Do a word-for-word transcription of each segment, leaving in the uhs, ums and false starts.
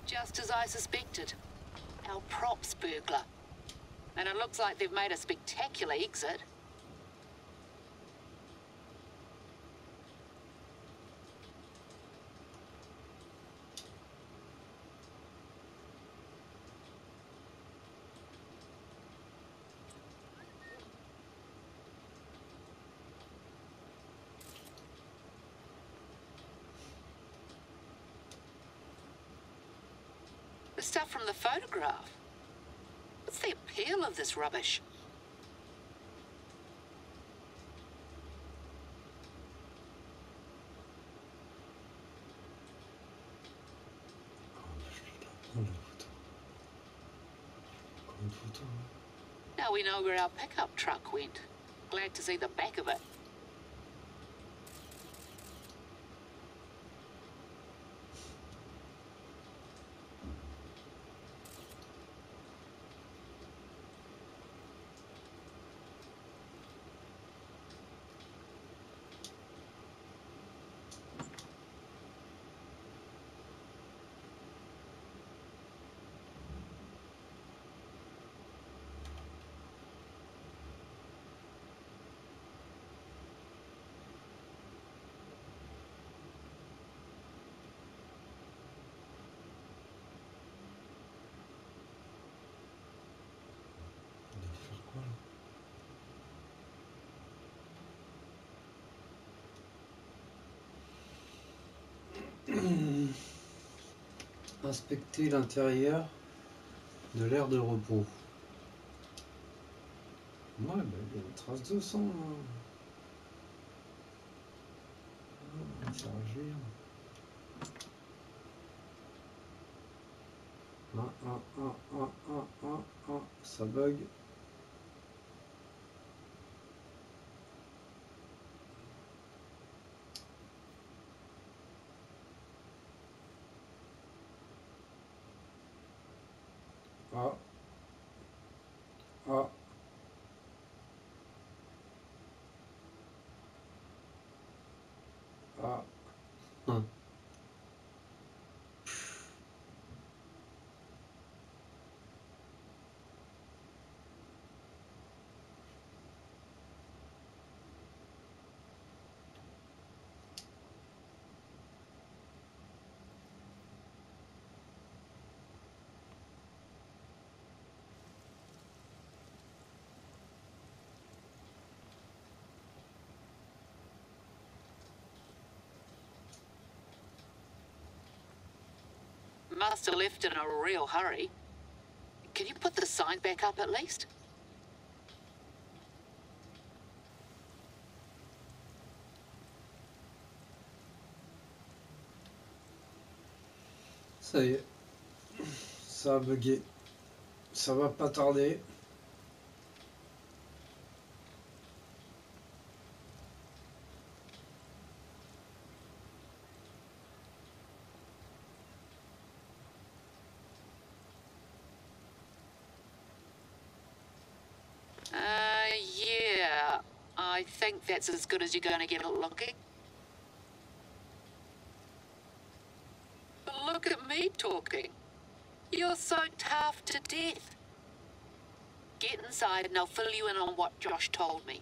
Just as I suspected. Our props burglar. And it looks like they've made a spectacular exit. The stuff from the photograph. What's the appeal of this rubbish? Now we know where our pickup truck went. Glad to see the back of it. Inspecter l'intérieur de l'aire de repos. Ouais, bah, il y a une trace de sang. Hein. Ah, ça agir. Ah, ah, ah, ah, ah, ah, ah, ça bug. Ah. Ah. Ah. Hum. Must have left in a real hurry. Can you put the sign back up at least? Ça y est. Ça a bugué. Ça va pas tarder. Uh, yeah. I think that's as good as you're going to get it looking. But look at me talking. You're so tough to death. Get inside and I'll fill you in on what Josh told me.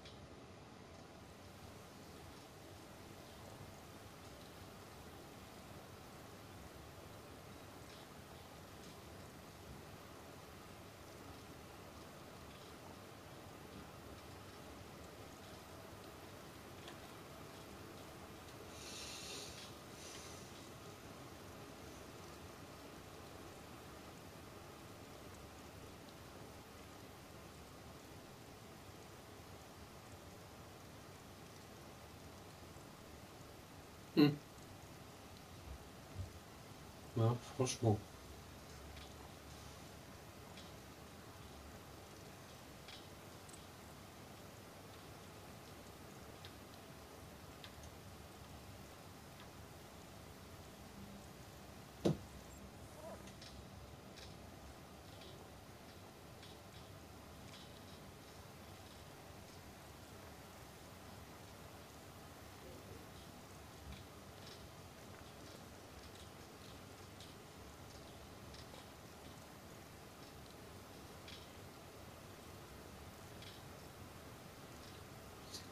Hmm. Ah, franchement.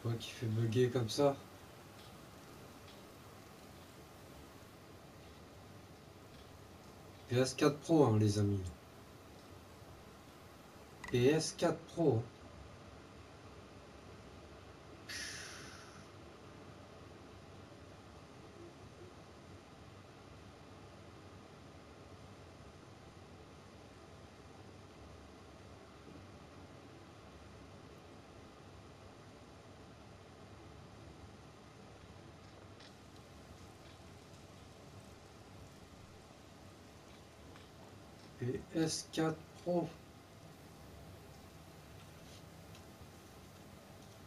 Quoi qui fait bugger comme ça? P S quatre Pro, hein, les amis. P S quatre Pro. P S quatre Pro.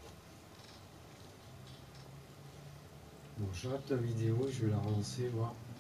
Bon, j'arrête la vidéo, je vais la relancer, voir.